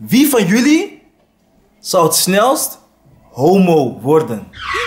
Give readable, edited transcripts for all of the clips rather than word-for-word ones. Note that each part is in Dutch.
Wie van jullie zou het snelst homo worden?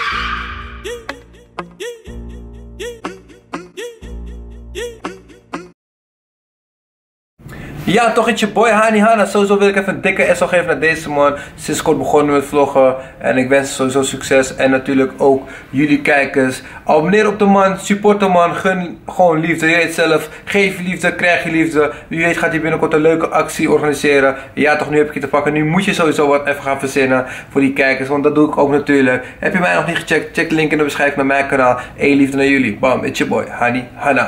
Ja, toch het je boy Hani Hanna. Sowieso wil ik even een dikke SO geven naar deze man. Sinds kort begonnen met vloggen. En ik wens sowieso succes. En natuurlijk ook jullie kijkers. Abonneer op de man, support de man. Gun gewoon liefde. Je weet zelf, geef je liefde, krijg je liefde. Wie weet gaat hij binnenkort een leuke actie organiseren. Ja toch, nu heb ik je te pakken. Nu moet je sowieso wat even gaan verzinnen voor die kijkers. Want dat doe ik ook natuurlijk. Heb je mij nog niet gecheckt? Check de link in de beschrijving naar mijn kanaal. Eén liefde naar jullie. Bam, it's your boy Hani Hanna.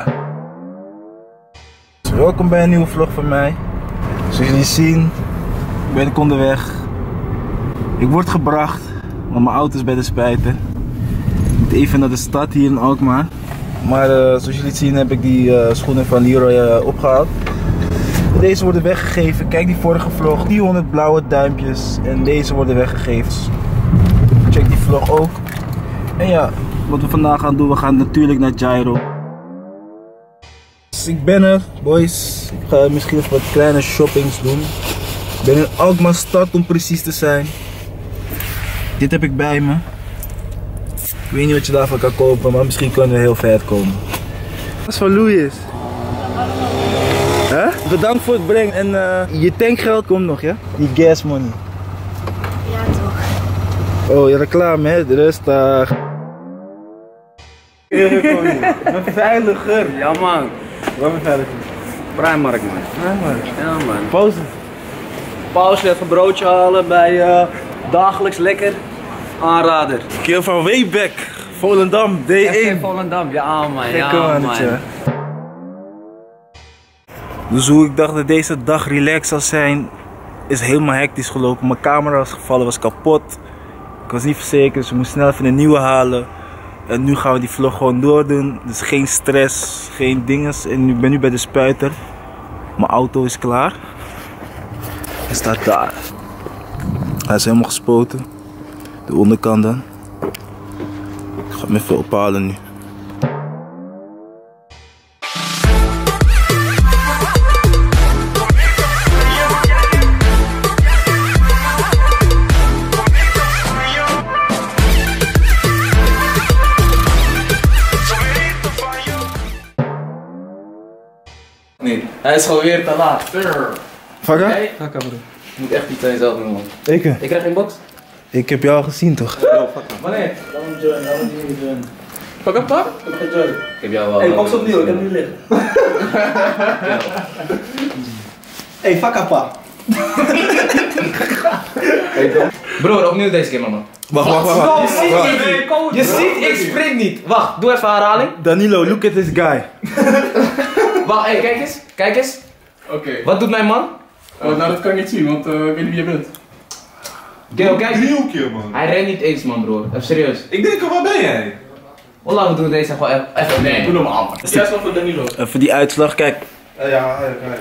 Welkom bij een nieuwe vlog van mij. Zoals jullie zien, ben ik onderweg. Ik word gebracht, want mijn auto is bij de spijper. Ik moet even naar de stad hier in Alkmaar. Maar zoals jullie zien heb ik die schoenen van Leroy opgehaald. Deze worden weggegeven. Kijk die vorige vlog, 400 blauwe duimpjes. En deze worden weggegeven. Check die vlog ook. En ja, wat we vandaag gaan doen, we gaan natuurlijk naar Gyro. Ik ben er, boys. Ik ga misschien even wat kleine shoppings doen. Ik ben in Alkmaar stad om precies te zijn. Dit heb ik bij me. Ik weet niet wat je daarvan kan kopen, maar misschien kunnen we heel ver komen. Dat is van Louis. Huh? Bedankt voor het brengen en je tankgeld komt nog, ja? Die gas money. Ja toch. Oh, je reclame, hè? Rustig. Een veiliger. Ja man, Wat een veiliger? Primark man. Ja man. Pauze. Pauze, even een broodje halen bij Dagelijks Lekker. Aanrader. Kill van Wayback, Volendam, D1. FC Volendam, ja man, ja man. Dus hoe ik dacht dat deze dag relaxed zou zijn, is helemaal hectisch gelopen. Mijn camera was gevallen, was kapot. Ik was niet verzekerd, dus we moesten snel even een nieuwe halen. En nu gaan we die vlog gewoon doordoen. Dus geen stress, geen dinges. En ik ben nu bij de spuiter. Mijn auto is klaar. Hij staat daar. Hij is helemaal gespoten. De onderkant dan. Ik ga hem even ophalen nu. Nee, hij is gewoon weer te laat. Vakka? Hey, Vakka bro. Je moet echt iets aan jezelf doen man. Ik krijg geen box. Ik heb jou al gezien toch? Wanneer? Dan join. Vakka pak? Ik heb jou wel. Hey, box opnieuw, ik heb hem nu liggen. Hey, vakka. Broer, opnieuw deze keer mama. Wacht. Je ziet, ik sprint niet. Wacht, doe even herhaling. Danilo, look at this guy. Wacht, hey, kijk eens. Oké. Wat doet mijn man? Nou, dat kan ik niet zien, want ik weet niet wie je bent. Gil, kijk. Heel keer, man. Hij rent niet eens man broer, even serieus. Ik denk, waar ben jij? Hoe we doen deze gewoon even. Nee, doe normaal, man. Jij is nog voor Danilo. Even die uitslag, kijk. Ja.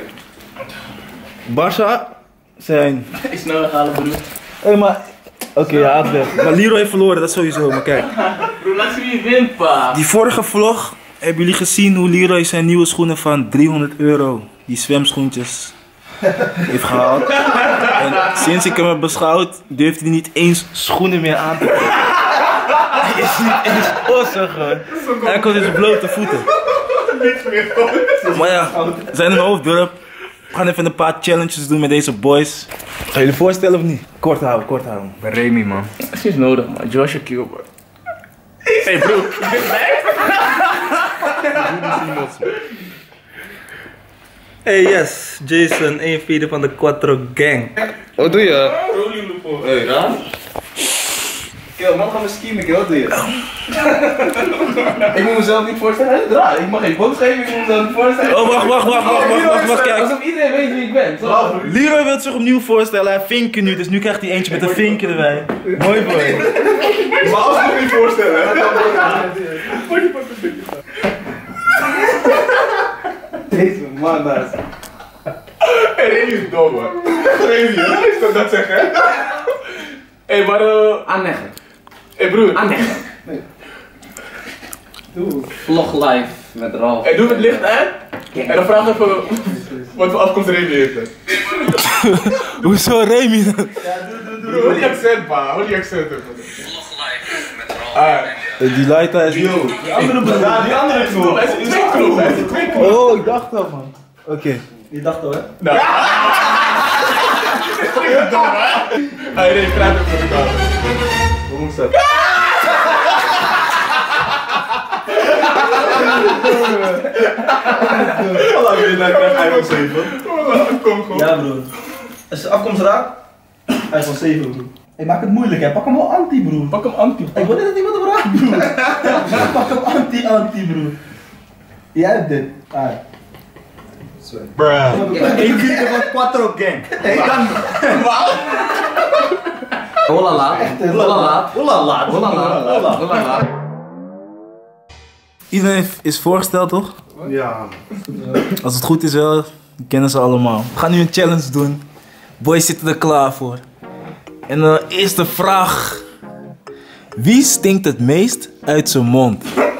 Barça zijn. Ik snel weghalen, broer. Hé, maar. Oké, ja, het weg. Maar Leroy heeft verloren, dat sowieso, maar kijk. Broer, laat zien wie wint, pa. Die vorige vlog hebben jullie gezien hoe Leroy zijn nieuwe schoenen van €300, die zwemschoentjes, heeft gehaald. En sinds ik hem heb beschouwd, durft hij niet eens schoenen meer aan te trekken. Hij is niet eens ossig, hoor. Hij komt in zijn blote voeten. Maar ja, we zijn in Hoofddorp. We gaan even een paar challenges doen met deze boys. Ga je je voorstellen of niet? Kort houden. Ik ben Remy man. Dat is nodig, man. Joshua Cube. Hey, broer. Je bent bij? Hey, yes, Jason, 1/4 van de Quattro Gang. Wat doe je? Hey, raar. Kill, man, ga me schiemen, kill, wat doe je? Ik moet mezelf niet voorstellen. Raar, ik mag geen box geven, ik moet mezelf niet voorstellen. Oh, wacht, kijk. Alsof iedereen weet wie ik ben. Toch? Leroy wil zich opnieuw voorstellen, hij vinken nu, dus nu krijgt hij eentje met een vinkje erbij. Mooi boy. Maar als ik me niet voorstellen, hè? Deze man naast. Hey, Remy is dom, man. Remy, hè? Ik zou dat zeggen, hè? Hey, maar Aanleggen. Hey, broer. Aanleggen. Vlog live met Ralf. Hey, doe het licht uit. En dan vraag even wat voor afkomst Remy heeft. Hoezo Remy dan? Hoor die accent, pa. Hoor die accent. Die lighter is... Die andere broer. Ja, die andere knop. Hij is twee knop. Oh, ik dacht al man. Oké. Je dacht al, hè? Nou. Dom, hè? Hij reed praat ook met elkaar. Hoe moest dat? Hallo, wil je naar iPhone 7? Kom gewoon. Ja, broer. Als de afkomst raakt, iPhone 7, broer. Ik maak het moeilijk, hè. Pak hem wel anti, broer. Pak hem anti. Ik wil niet dat iemand hem raakt, broer. Pak hem anti, broer. Jij hebt dit. Alright. Bruh. Ik vind het van Quattro Gang. Olala. Olala. Olala. Olala. Olala. Iedereen is voorgesteld toch? Ja. Als het goed is wel, die kennen ze allemaal. We gaan nu een challenge doen. Boys zitten er klaar voor. En de eerste vraag. Wie stinkt het meest uit zijn mond?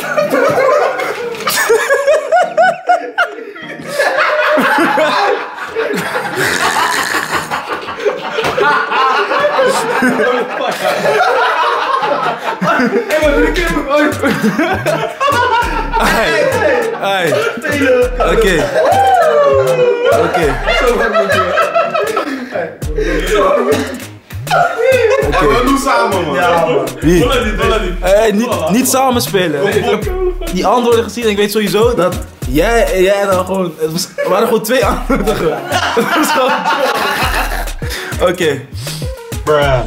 Hey. Oké. We doen samen, man. Ja, man. Wie? Dollar die. Niet samen spelen. Ik heb die antwoorden gezien en ik weet sowieso dat jij dan gewoon... Er waren gewoon 2 antwoorden. Oké. Bruh.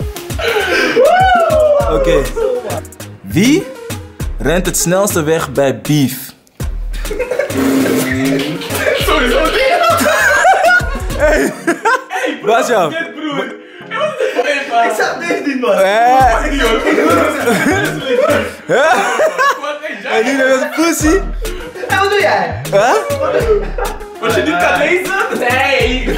Oké. Wie rent het snelste weg bij beef? Sowieso niet. Basja. Dit broer. Ik zag deze niet, man. En nu met een pussy. En wat doe jij? Huh? Als je niet kan lezen? Nee.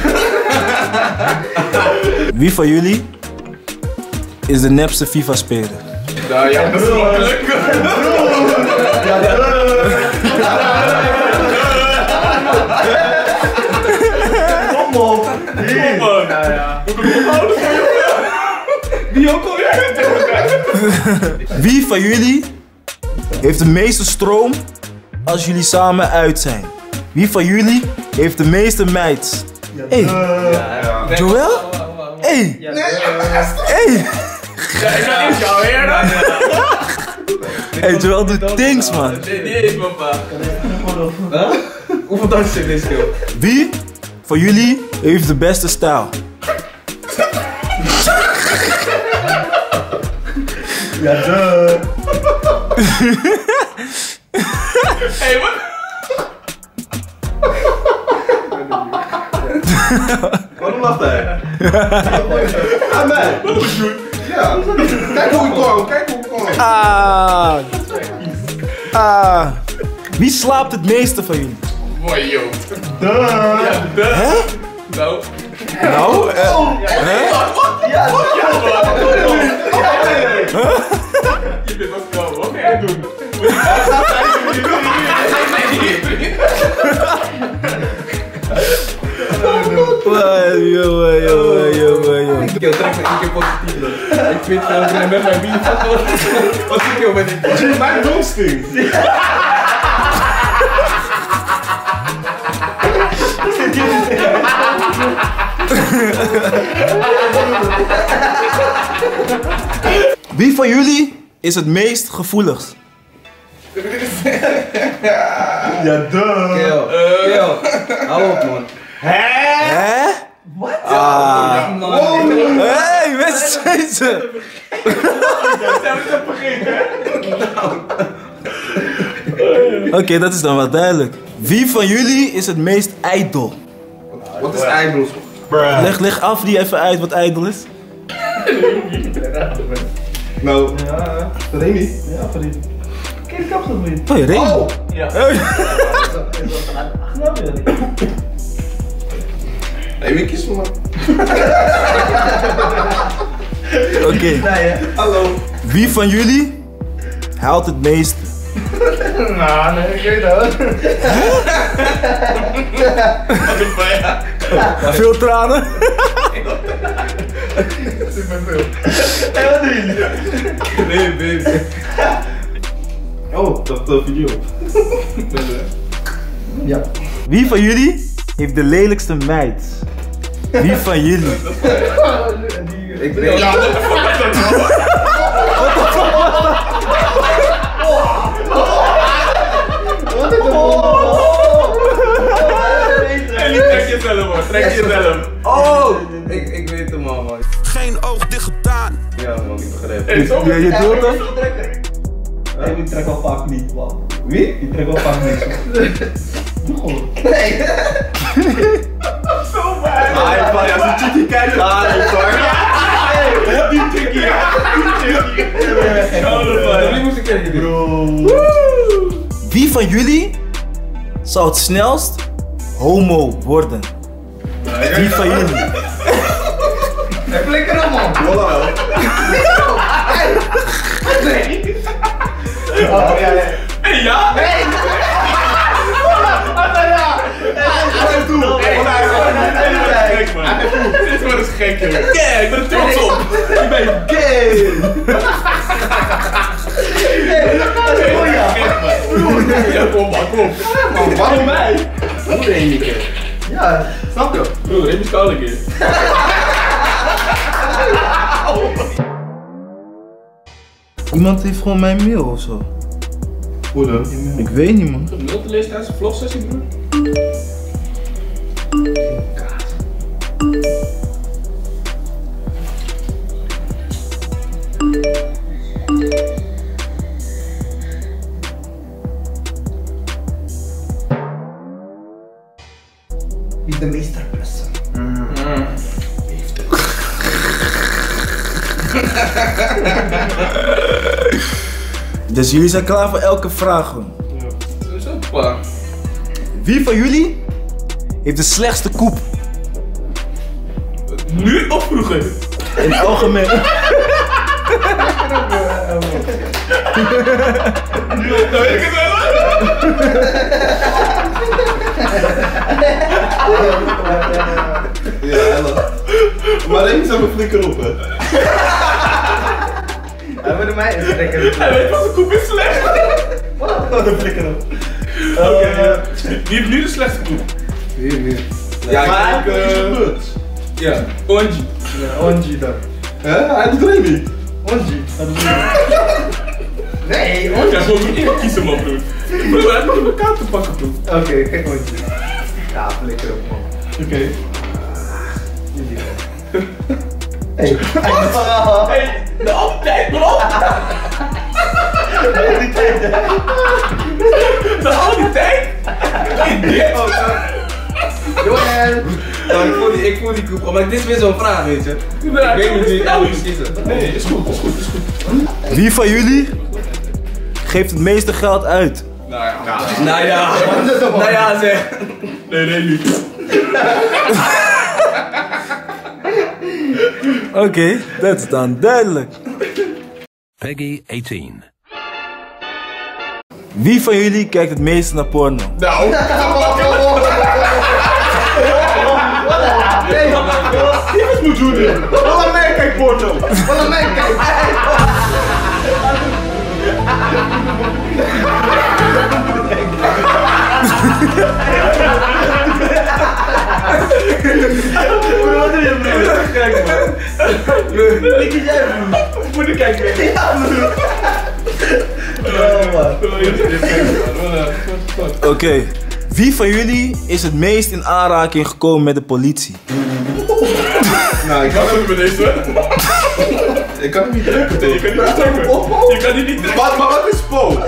Wie van jullie is de nepste FIFA-speler? Nou ja, dat is wel gelukkig. Kom op. Kom man. Moet ik hem ophouden? Die ook alweer? Wie van jullie heeft de meeste stroom als jullie samen uit zijn? Wie van jullie heeft de meeste meids? Hey, Joël? Hey, hey. Ja, ik ga eerst jou weer. Hey, Joël doet things, man. Nee, die is mijn pa. Hoeveel dansjes in deze skill? Wie van jullie heeft de beste stijl? Ja, Hé, wat? Waarom lacht hij? Aan mij. Wat is goed? Ja. Kijk hoe ik kom. Kijk hoe ik kom. Wie slaapt het meeste van jullie? Mooi, joh. Ja, Hè? Nou. Nou, hè? ja, Je bent wat komen. Wat ga jij doen? Yo. Ik trek me 1 keer positief. Ik vind dat ik met mijn bier vast wat ik joh ben ik. Zie mijn dom stinkt. Wie van jullie is het meest gevoeligst? ja, Yo. Hou op, man. Hè? Wat? Hey, mensen zijn ze! Oké, dat is dan wel duidelijk. Wie van jullie is het meest ijdel? Wat is ijdel? Leg af die even uit wat ijdel is. Nou, Remy. Ja, vriend. Kijk, ik heb geen vriend. Oh, Remy. Ja. Snap je? Remy, kies me man. Oké. Nee, hè? Hallo. Wie van jullie haalt het meeste? Nou, nee, ik weet dat. Wat een fijn. Veel tranen. Superveel. Hé, wat doen jullie? Nee, baby. Oh, dat video op. Ja. Wie van jullie heeft de lelijkste meid? Wie van jullie? Ik weet Ja, dat trek jezelf, man. Trek jezelf. Oh! Ik weet hem al, man. Geen oog dicht gedaan. Ja, man, ik begrijp. Hey, zo. Ja, je doet hem? Nee, die trekt wel vaak niet, man. Wie? Die trekt wel vaak niet. Nee. Zo bij. Ah, ja, zo'n chickie kijkt. Ah, nee, sorry. Die chickie, ja. Die chickie. Wie moest ik kijken, bro? Wie van jullie zou het snelst homo worden? Wie van jullie? Hey, flikker hem, man. Voilà. Nee. Oh, ja, ja. Hey, ja? Nee. Kijk, man. Dit wordt eens gek, jongen. Kijk, ik ben er trots op. Ik ben Gay. Dat is mooi, ja. Ja, kom maar, kom. Man, waarom mij? Hoe één keer? Ja, snap je? Broer, één is koud een keer. Iemand heeft gewoon mijn mail of zo. Hoe dan? Ik weet niet, man. Nul te lezen tijdens een vlogsessie, broer? Wie is de meesterperson? Dus jullie zijn klaar voor elke vraag, gewoon. Dat is ook klaar. Wie van jullie heeft de slechtste koep? Nu of vroeger? In het algemeen. Nu of nou weet ik het wel. Ja, hello. Maar één is aan mijn flikker op, hè. Hij wil mij intrekken. Hij weet wat zijn koep is slecht. Wat een flikker op. Oké, wie heeft nu de slechtste koep? Ja, Maar ik denk Buts. Ja, Onji. Ja, Onji dan. Hè? Hij doet er niet. Onji. Dat is nee, Onji. Ja, gewoon niet kiezen, man, broer. Broer, hij moet elkaar te pakken, broer. Oké, kijk Onji. Ja, flikker op, man. Oké. Hey. Hey, de altijd, bro. De al die tijd? Jongen! Ik voel die koep, maar dit is weer zo'n vraag, weet je. Ik weet niet wie ik aan moet kiezen. Nee, is goed, is goed, is goed. Wie van jullie geeft het meeste geld uit? Nou ja. Nou ja, nou ja zeg. Nee, niet. Oké, dat is dan duidelijk. Peggy 18. Wie van jullie kijkt het meeste naar porno? Nou. Dit is moet doen. Wat mij kijk porno. Wat mij kijk. Wat doe je, broer? Kijk, man. Ik kies jij, broer. Moet ik kijken. Ja, broer. Oh, man. Oké, wie van jullie is het meest in aanraking gekomen met de politie? Nou, ik Wat doen we deze? kan hem niet trekken. Je kan niet trekken. Je kan die niet trekken. Maar wat is Po?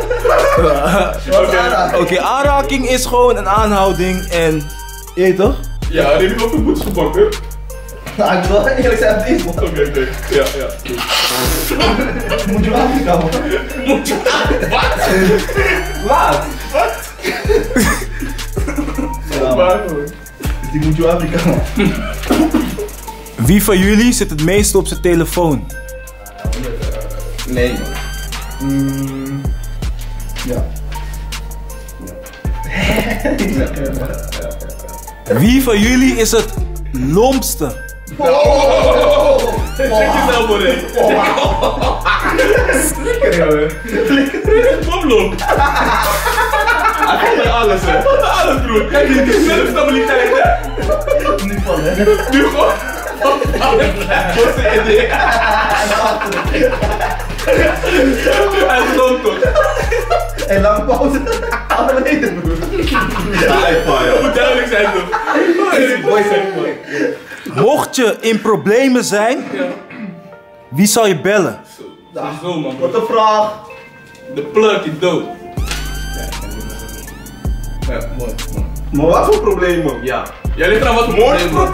Oké, aanraking is gewoon een aanhouding en... Je weet toch? Ja, die heb ik ook een boetes gebakken. Nou, ik wil wel eerlijk zijn, het is, man. Oké. Ja. Moet je wel afkomen. Wat? Wat? Maar, Die moet je wel afkomen. Wie van jullie zit het meest op zijn telefoon? Nee. Ja. Wie van jullie is het lompste? Check jezelf voor dit. Lekker jongen. Poplop. Hij gaat bij alles hè. Alles broer. Kijk die zelfstabiliteit hè. Nu van hè. Nu gewoon. Wat is je idee? Hij is lomp toch? Hé, lange pauze. Alle beneden broer. Dat moet duidelijk zijn toch? Mooi zijn mooi. Mocht je in problemen zijn, wie zal je bellen? Zo man. Wat een vraag. De plug is dood. Ja, mooi. Maar wat voor probleem man? Ja. Jij ligt eraan wat voor probleem man.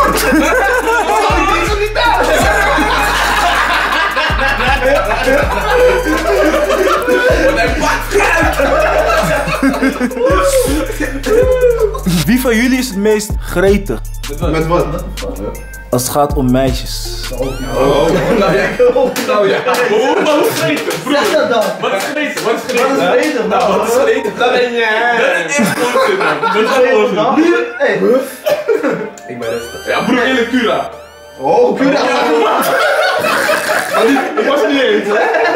Wie van jullie is het meest gretig Met wat? als het gaat om meisjes? Nou ja. Wat is gretig? Zeg dat dan. Wat is gretig? Wat is Wat is gretig? gretig nou? Wat is gretig? Dat ben jij. Dat is echt onzin man. Dat is echt onzin. Hé. Ik ben rustig. Ja broer, hele Cura. Oh, Cura. Maar ik was er niet eens.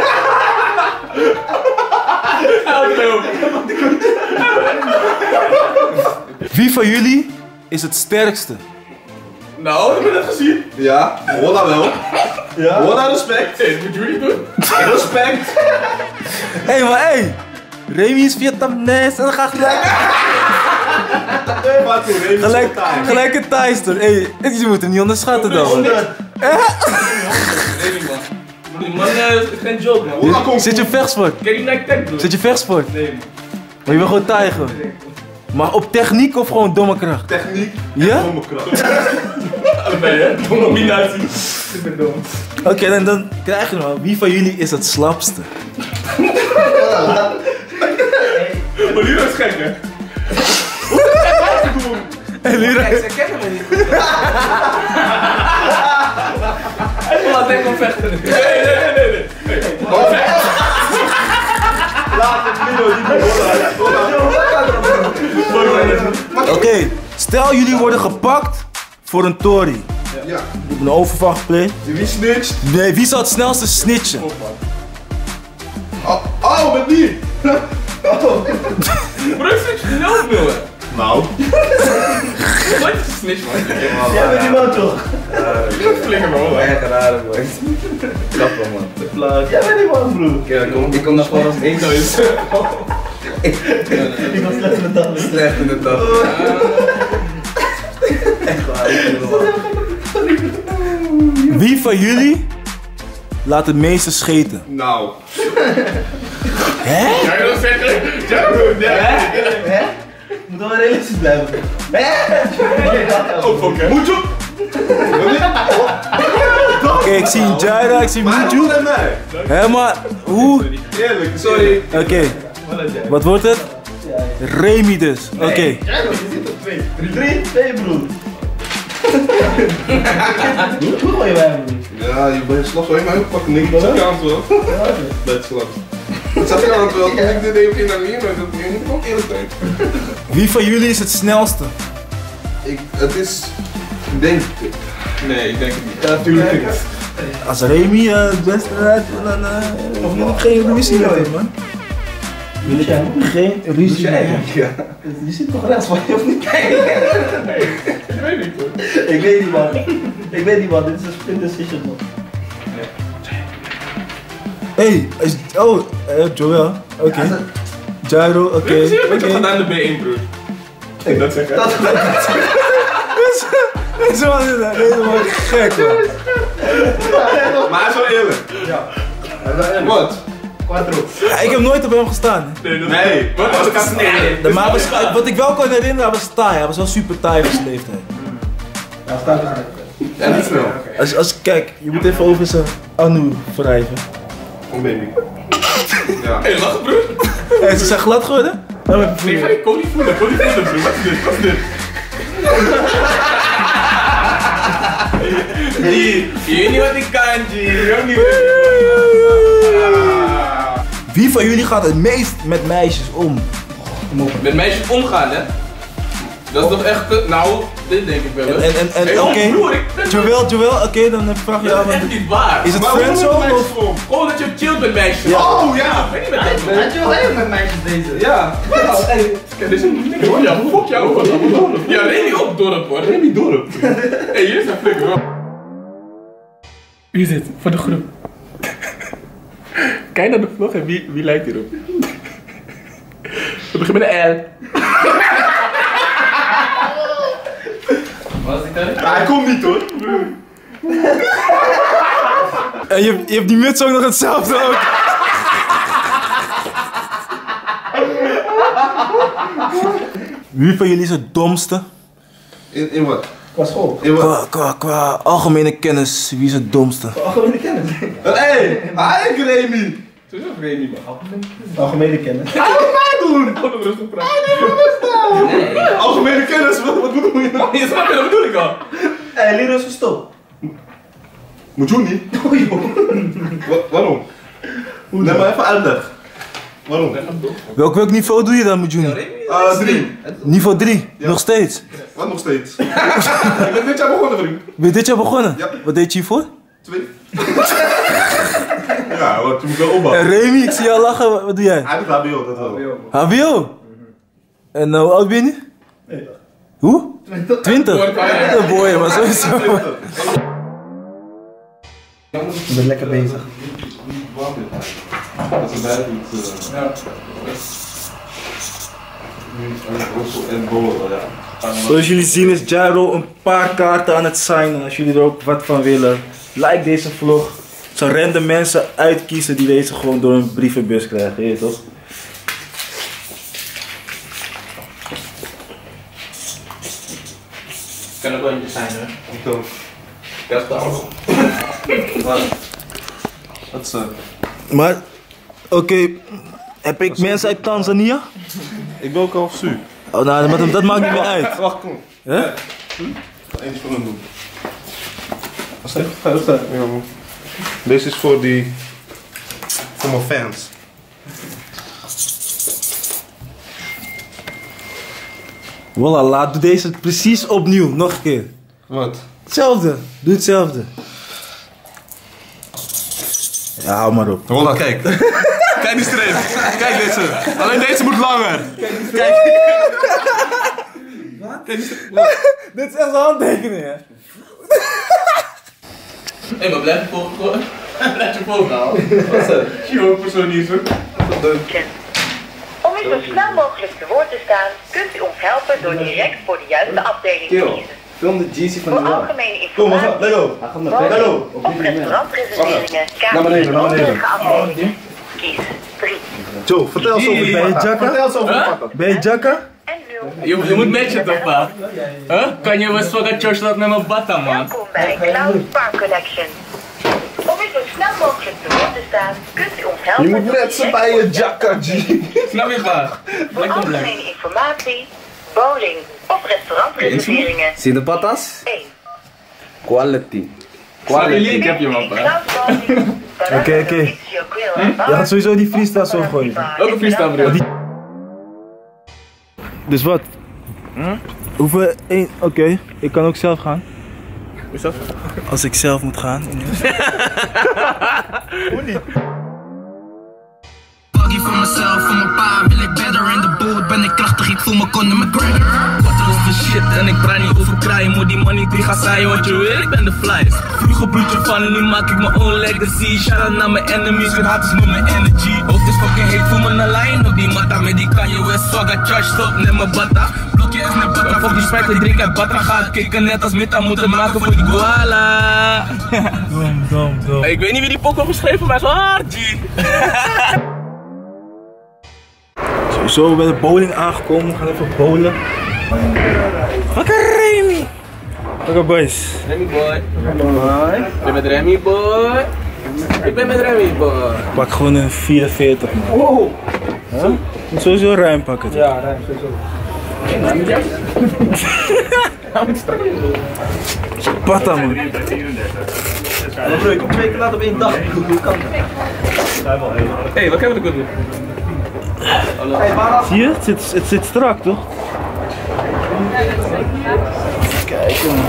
Wie van jullie is het sterkste? Nou, heb je dat gezien? Ja, hoor dat wel. Ja. Hoor dat respect. Hé, dat moet jullie doen. Respect. Hé, maar hé! Remy is Vietnamees en dan gaat gelijk een Thijster. Hé, je moet hem niet onderschatten dan. 100. Die man is geen joke man. Zit je vechtsport? Kijk die Nike Tech bro. Zit je vechtsport? Nee man. Maar je wil gewoon tijgen. Maar op techniek of gewoon domme kracht? Techniek. Ja? Domme kracht. Allebei hè. Combinatie. Ik ben dom. Oké, dan krijg je hem al. Wie van jullie is het slapste? Maar Liro is gek hè. Hé, Lira. Kijk, ze kennen me niet. Laat ik hem vechten. Nee. Laat het Lilo niet Oké, stel jullie worden gepakt voor een tory. Ja. Je hebt een overval gepleegd. Wie snitcht? Nee, wie zal het snelste snitchen? Oh, met die. Bro, ik zit je 0-0 hè. Nou. Wat is een snitch man? Jij bent die man toch? Flikker me hoor. Echt rare boy. Grappig man. Jij bent die man broer. Ik kom nog gewoon als één zo is. Ik was slecht in de dag. Slecht in de dag. Echt waar, ik vind het wel. Wie van jullie laat het meeste scheten? Nou. Jij wil zeggen? Ja, Hè? Moet wel realistisch blijven. Hè? ook oké. Moet je? Oké, ik zie Jaira, ik zie Maar Muju. doe en mij. Hé, maar hoe? Eerlijk. Sorry. Oké, wat wordt het? Remy dus. Oké. Jij nog, je zit op 2. 3, broer. Hoe gooi je bij hem broer? Ja, je bent slag zo in mijn pakken niks. Dat is kans wel. Dat is slag. Het zat er ook wel. Toen ik dit even ging naar hier, maar dat moet ook eerlijk zijn. Wie van jullie is het snelste? Het is. Ik denk. Nee, ik denk het niet. Ja, natuurlijk niet. Als Remy het beste uit, dan hoef je geen ruzie met hem, man. Wil jij hem? Geen ruzie met hem. Ja. Je zit toch rechts van je of niet? Ik weet niet hoor. Ik weet niet man. Ik weet niet man, dit is een split decision man. Hey, Joel. Oké. Jairo, oké. Ik zie je met je Oké. gedaan de B1 broer. Ik dat zeggen. Deze man is helemaal gek, man. Maar hij is wel eerlijk. Ja. Wat? Ja, ik heb nooit op hem gestaan. Nee. Wat was het? Nee. Maar wat ik wel kan herinneren, hij was taai. Hij was wel super taai voor zijn leeftijd. Ja, niet snel. Kijk, je moet even over zijn Anu wrijven. Kom baby. Ja. Hé, lach broer. Hé, ze zijn glad geworden? Laat me even Nee, voelen. ik kon niet voelen broer. Wat is dit? Wat is dit? Je weet niet wat ik kan, G. Je weet niet wat Wie van jullie gaat het meest met meisjes om? Met meisjes omgaan, hè? Dat is toch echt, nou, dit denk ik wel. En oké, Joel, oké, dan vraag je Dat aan is echt niet waar. Is het Maar hoe friendzone met of? meisjes? Gewoon dat je chillt met meisjes. Ja. Oh ja, weet je met dat? Weet je wel heel met meisjes deze? Ja. Kijk, dit is een niks hoor. Ja, fuck jou. Ja, Remy ook dorp hoor. Remy dorp. Hé, hier is een flikker hoor. Wie is dit? Voor de groep. Kijk naar de vlog en wie lijkt hierop? We beginnen met een L. Wat is dit dan? Hij komt niet hoor. En je hebt die muts ook nog hetzelfde ook. Wie van jullie is het domste? In wat? Qua school. In wat? Qua algemene kennis, wie is het domste? Algemene kennis. Hé, hij is Remy. Zo is ook Remy man. Algemene kennis. Hij moet mij doen. Gewoon rustig praten. Algemene kennis, wat bedoel je nou? Je snapt je, dat bedoel ik al. Hé, leren is verstopt. Moet je niet? Waarom? Nee, maar even uitleg. Waarom? Welk niveau doe je dan met Juni? 3. Niveau 3, Ja. nog steeds. Wat nog steeds? Ik ben dit jaar begonnen, vriend. Ben je dit jaar begonnen? Ja. Wat deed je hiervoor? 2. Ja, want je moet wel opbouwen. En Remy, ik zie jou lachen, wat doe jij? Hij doet HBO, dat wel. HBO? En hoe oud ben je nu? Nee. Hoe? 20? Boy, maar sowieso. Ik ben lekker bezig. Dat is buiten het... Ja. En bollen, ja. Zoals jullie zien is Jairo een paar kaarten aan het signen. Als jullie er ook wat van willen, like deze vlog. Zo random mensen uitkiezen die deze gewoon door een brievenbus krijgen, je toch? Kan ook wel eentje zijn hoor. Ik ook. Ja, dat ook. Wat is Maar, oké, heb ik mensen uit Tanzania? Ik ben ook al zuur. Oh, nou, maar dat maakt niet meer uit. Wacht, kom. Hè? Eentje van hem doen. Ga staan. Ja, man. Deze is voor die... voor mijn fans. Voilà, doe deze precies opnieuw, nog een keer. Wat? Hetzelfde, doe hetzelfde. Ja, hou maar op. Hola, kijk. Kijk die streep. Kijk deze. Alleen deze moet langer. Kijk. Wat? Dit is echt een handtekening, hè? Hé, maar blijf je volgen. Blijf je volgen houden. Wat is dat? Yo, persoon hier zo. Om u zo snel mogelijk te woord te staan, kunt u ons helpen door direct voor de juiste afdeling te kiezen. Film de GC van Voor de algemene Kom, we gaan. informatie, Lego. Hij gaat naar Lego. of restaurantreserveringen, Naar beneden, kaarten naar en beneden. overige afdelingen, kies 3. Joe, vertel eens over die Ben je patat. Jacka? Vertel eens over die patat. Ben je Jacka? En 0. Je moet matchen toch, pa? Huh? Kan je wel swagger Josh dat met mijn batta, man? Welkom bij Cloud Park Collection. Om u zo snel mogelijk te woord te staan, kunt u ons helpen Je moet door net zo direct bij voor je de Jacka, G. Snap je, pa? Voor algemene informatie, bowling of restaurantreserveringen, Zie je de patas? 1. Quality. Snap je link heb je, man, pa? Oké. Je gaat sowieso die freestyle zo gooien. Ook een freestyle, bro. Dus wat? Hoeveel? Oké, ik kan ook zelf gaan. Is dat? Als ik zelf moet gaan. Buggy voor mezelf, voor mijn pa wil ik better in de boot. Ben ik krachtig, ik voel me Conor McGregor. Wat er is de shit en ik praat niet over kraaien. Moet die money die gaat zaaien, want je weet ik ben de flyest. Vroeger bloedje van, nu maak ik mijn own legacy. Shout out naar mijn enemies, met haters met mijn energy. Hoofd is fucking heet, voel me een lijn op die matta. Met die kan je West swagger, charged up, net mijn batta. Blokje is net batta, fuck die spijt, ik drink uit batra. Ga kicken net als Mita, moeten maken voor die koala. Dom. Ik weet niet wie die pok heeft geschreven, maar het is wel hard, G. Sowieso bij de bowling aangekomen, we gaan even bowlen. Fucking Remy! Oké boys. Remy boy. Ik ben met Remy boy. Ik ben met Remy boy. Ik pak gewoon een 44 man. Wow. Huh? Moet sowieso ruim pakken. Toch? Ja, ruim sowieso. Patta man. Maar bro, ik kom 2 keer laat op 1 dag. Hoe kan dat? Hé, wat hebben we doen? Zie je? Het zit strak toch? Kijk man.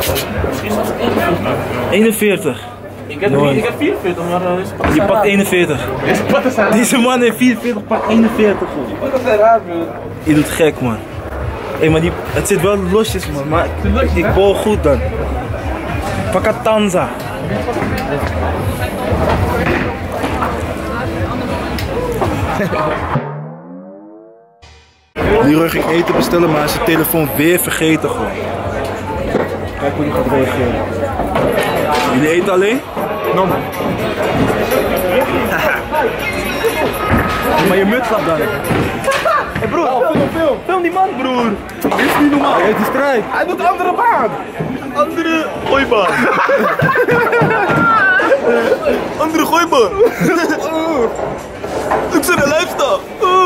41. Ik heb 44, maar Die pakt 41. Deze man heeft 44, pakt 41. Wat is dat raar, bro? Je doet gek man. Hé, maar het zit wel losjes man, maar ik bol goed dan. Pakatanza. Leroy ging eten bestellen, maar hij is zijn telefoon weer vergeten gewoon. Kijk hoe hij gaat reageren. Jullie eten alleen? No man. Maar je muts slaat dan. Hé broer, film die man broer. Dit is niet normaal. Hij heeft die strijd. Hij doet andere baan. Andere gooibaan. Andere gooibaan. Ik zit een lifestyle.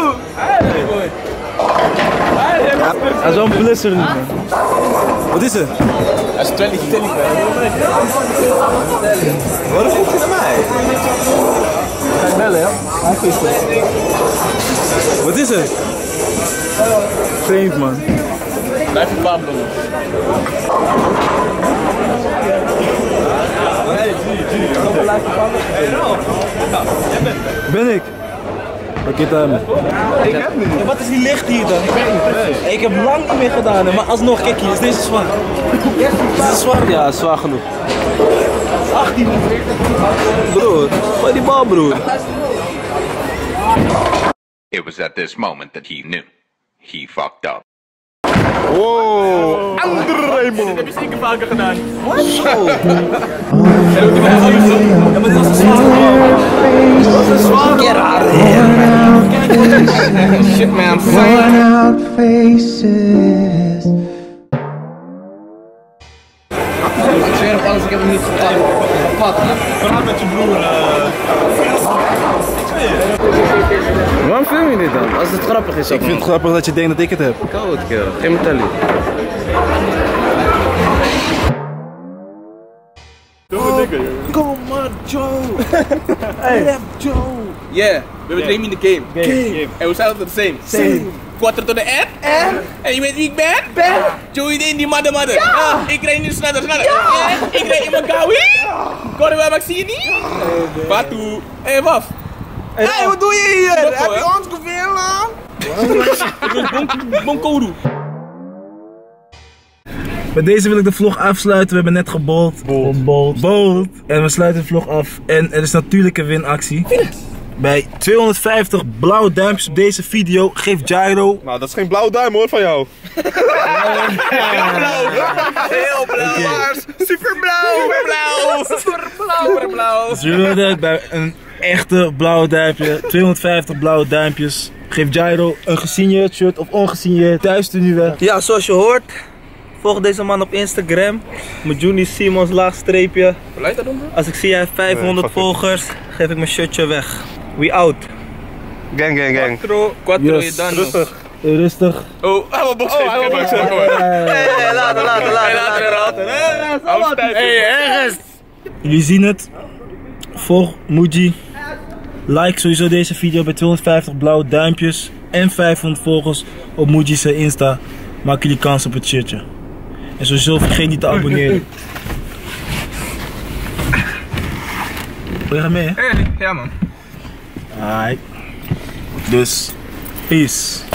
Hij is wel een blisser nu man. Wat is het? Hij is 20 man. Waarom zit je naar mij? Ga ik bellen, ja? Hij is het. Wat is het? Vreemd man. Blijf je Pablo. Ben ik? Wat is het? Ik heb niet. En wat is die licht hier dan? Ik heb lang niet meer gedaan, maar alsnog, kijk hier, is deze zwaar? Is deze zwaar? Ja, zwaar genoeg. 18 broer, gooi die bal broer. It was at this moment that he knew. He fucked up. Wow, andere Raymond. Dat heb je zeker vaker gedaan. Wat? Zo. Ja, maar dit was een zware. Dat was een zware. Get out of here. Shit man. Worn out faces. Ik zweer op alles, ik heb hem niet gepakt. Praat met je broer. Waarom film je dit dan? Als het grappig is. Ik vind het grappig dat je denkt dat ik het heb. Koud, kerel. Geen me telly. Kom maar Joe. Rap Joe. Yeah, we hebben Remy in de game. En we zijn altijd same. Quarter to the end. En je weet wie ik ben? Joey de Indie Mother. Ja. Ik rijd nu sneller. Ja. Ik rijd in mijn Gawi. Korwa Maxini. Batu. Hé, Waf. Hé, wat doe je hier? Heb je ons geveeld? Bonkoru. Met deze wil ik de vlog afsluiten. We hebben net gebold. Bold. En we sluiten de vlog af. En er is natuurlijk een winactie. Bij 250 blauwe duimpjes op deze video geeft Gyro. Nou, dat is geen blauwe duim hoor van jou. Heel blauw. Superblauw. Dus jullie willen het bij een echte blauwe duimpje. 250 blauwe duimpjes. Geeft Gyro een gesigneerd shirt of ongesigneerd. Thuis er nu weg. Ja, zoals je hoort. Volg deze man op Instagram. Mujuni Simons laagstreepje. Als ik zie jij 500 volgers, geef ik mijn shirtje weg. We out. Gang. Quattro Yes. je dan. Rustig. Oh, hij wil boksen. Later. Hey, ergens. Jullie zien het. Volg Muji. Like sowieso deze video bij 250 blauwe duimpjes. En 500 volgers op Muji's Insta. Maak jullie kans op het shirtje. En sowieso vergeet niet te abonneren. Wil je gaan mee hè? Ja man. Alright. Dus, peace.